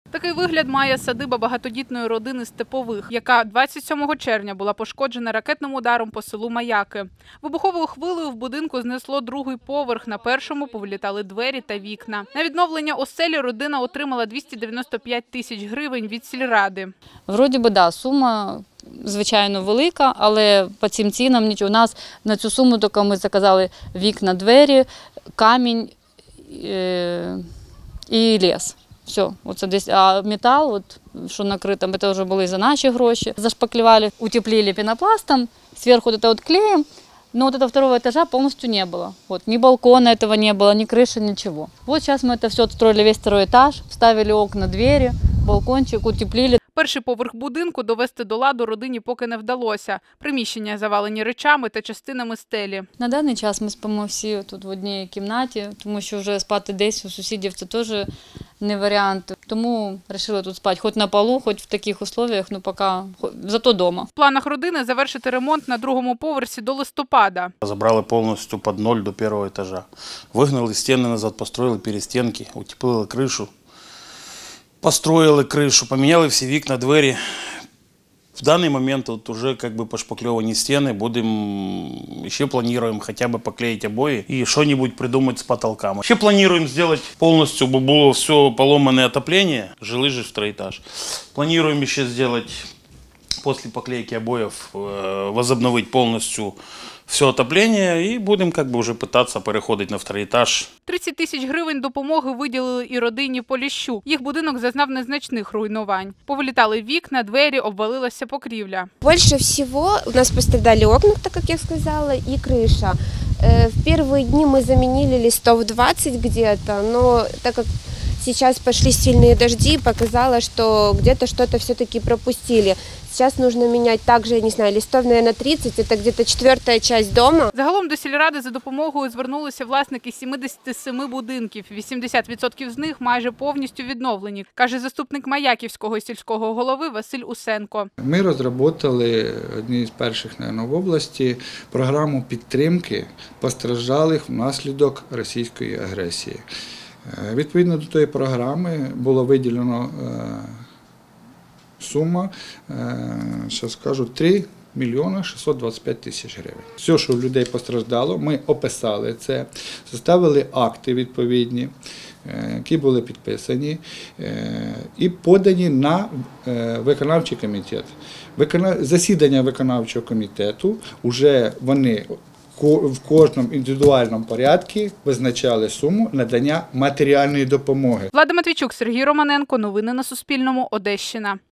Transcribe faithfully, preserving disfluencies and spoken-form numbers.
Такий вигляд має садиба багатодітної родини Степових, яка двадцять сьомого червня була пошкоджена ракетним ударом по селу Маяки. Вибуховою хвилею в будинку знесло другий поверх, на першому повилітали двері та вікна. На відновлення оселі родина отримала двісті дев'яносто п'ять тисяч гривень від сільради. Вроді би, да, сума, звичайно, велика, але по цим цінам нічого. У нас на цю суму тільки ми заказали вікна, двері, камінь е і ліс. Все, оце десь, а метал, от, що накрито, це вже були за наші гроші. Зашпаклевали, утеплили пенопластом, зверху вот это вот клеем, но вот этого второго этажа полностью не было. Вот, ни балкона этого не было, ни крыши, ничего. Вот сейчас мы это все отстроили, весь второй этаж, вставили окна, двери, балкончик, утеплили. Перший поверх будинку довести до ладу родині поки не вдалося. Приміщення завалені речами та частинами стелі. На даний час ми спимо всі тут в одній кімнаті, тому що вже спати десь у сусідів – це теж не варіант. Тому вирішили тут спати, хоч на полу, хоч в таких умовах, ну поки, зато вдома. В планах родини завершити ремонт на другому поверсі до листопада. Забрали повністю під ноль до першого етажа. Вигнали стіни назад, построїли перестінки, утеплили кришу. Построили крышу, поменяли все вікна, двери. В данный момент вот уже как бы пошпаклеваны стены, будем, еще планируем хотя бы поклеить обои и что-нибудь придумать с потолками. Вообще планируем сделать полностью, бы было все поломанное отопление, жилый же второй этаж. Планируем еще сделать после поклейки обоев, возобновить полностью все отоплення і будемо как бы, вже питатися переходити на другий етаж. тридцять тисяч гривень допомоги виділили і родині Поліщук. Їх будинок зазнав незначних руйнувань. Повилітали вікна, двері, обвалилася покрівля. Більше всього у нас пострадали окна, так як я сказала, і криша. В перші дні ми замінили листов двадцять где-то, но так як сейчас пошли сильные дожди, показало, что где-то что-то все-таки пропустили. Сейчас нужно менять также, я не знаю, листов, наверное, тридцать, это где-то четвертая часть дома. Загалом до сільради за допомогою звернулися власники сімдесят сім будинків. вісімдесят відсотків з них майже повністю відновлені, каже заступник Маяківського сільського голови Василь Усенко. Ми розробили одні з перших, мабуть, в області програму підтримки постраждалих внаслідок російської агресії. Відповідно до тої програми було виділено сума, що скажу, три мільйони шістсот двадцять п'ять тисяч гривень. Все, що в людей постраждало, ми описали це, составили акти відповідні, які були підписані і подані на виконавчий комітет. Засідання виконавчого комітету, вже вони в кожному індивідуальному порядку визначали суму надання матеріальної допомоги. Влада Матвійчук, Сергій Романенко. Новини на Суспільному. Одещина.